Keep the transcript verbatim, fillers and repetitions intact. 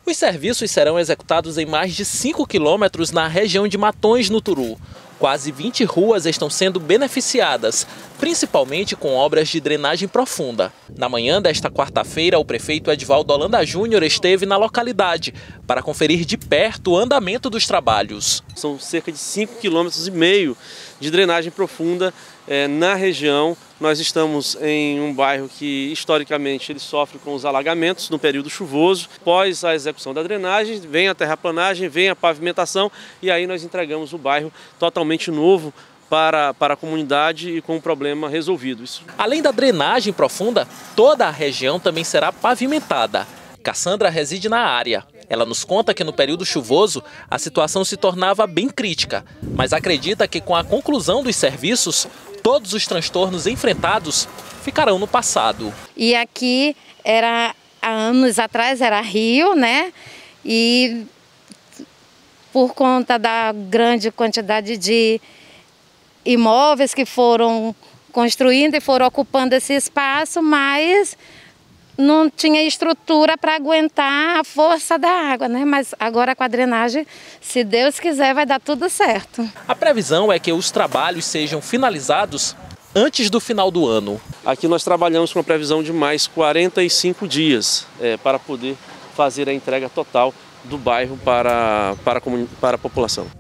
Os serviços serão executados em mais de cinco quilômetros na região de Matões, no Turu. Quase vinte ruas estão sendo beneficiadas, principalmente com obras de drenagem profunda. Na manhã desta quarta-feira, o prefeito Edivaldo Holanda Júnior esteve na localidade para conferir de perto o andamento dos trabalhos. São cerca de cinco vírgula cinco quilômetros de drenagem profunda é, na região. Nós estamos em um bairro que, historicamente, ele sofre com os alagamentos no período chuvoso. Após a execução da drenagem, vem a terraplanagem, vem a pavimentação e aí nós entregamos o bairro totalmente novo para, para a comunidade e com o problema resolvido. Isso. Além da drenagem profunda, toda a região também será pavimentada. Cassandra reside na área. Ela nos conta que no período chuvoso a situação se tornava bem crítica, mas acredita que com a conclusão dos serviços, todos os transtornos enfrentados ficarão no passado. E aqui, era, há anos atrás, era rio, né? E por conta da grande quantidade de imóveis que foram construindo e foram ocupando esse espaço, mas não tinha estrutura para aguentar a força da água, né? Mas agora com a drenagem, se Deus quiser, vai dar tudo certo. A previsão é que os trabalhos sejam finalizados antes do final do ano. Aqui nós trabalhamos com a previsão de mais quarenta e cinco dias é, para poder fazer a entrega total do bairro para, para, a, para a população.